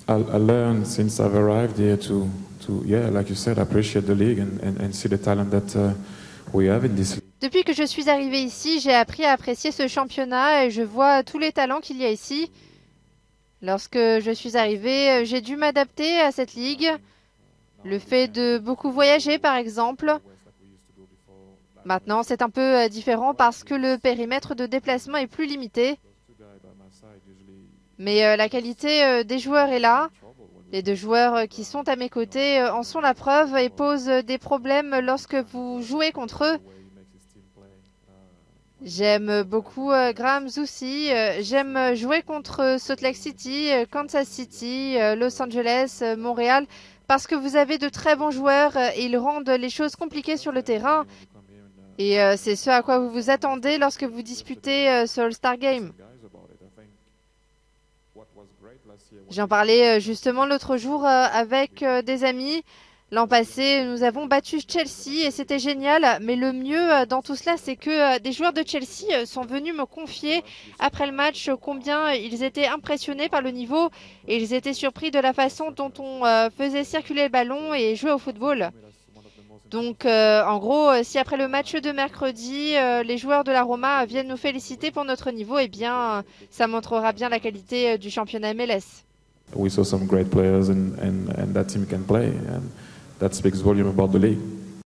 I learned since I've arrived here yeah, like you said, appreciate the league and see the talent that we have in this league. Depuis que je suis arrivée ici, j'ai appris à apprécier ce championnat et je vois tous les talents qu'il y a ici. Lorsque je suis arrivée, j'ai dû m'adapter à cette ligue. Le fait de beaucoup voyager, par exemple. Maintenant, c'est un peu différent parce que le périmètre de déplacement est plus limité. Mais la qualité des joueurs est là. Les deux joueurs qui sont à mes côtés en sont la preuve et posent des problèmes lorsque vous jouez contre eux. J'aime beaucoup Graham Zusi. J'aime jouer contre Salt Lake City, Kansas City, Los Angeles, Montréal, parce que vous avez de très bons joueurs et ils rendent les choses compliquées sur le terrain. Et c'est ce à quoi vous vous attendez lorsque vous disputez ce All-Star Game. J'en parlais justement l'autre jour avec des amis. L'an passé, nous avons battu Chelsea et c'était génial. Mais le mieux dans tout cela, c'est que des joueurs de Chelsea sont venus me confier après le match combien ils étaient impressionnés par le niveau et ils étaient surpris de la façon dont on faisait circuler le ballon et jouer au football. Donc, en gros, si après le match de mercredi, les joueurs de la Roma viennent nous féliciter pour notre niveau, eh bien, ça montrera bien la qualité du championnat MLS. We saw some great players and that team can play, and that speaks volume about the league.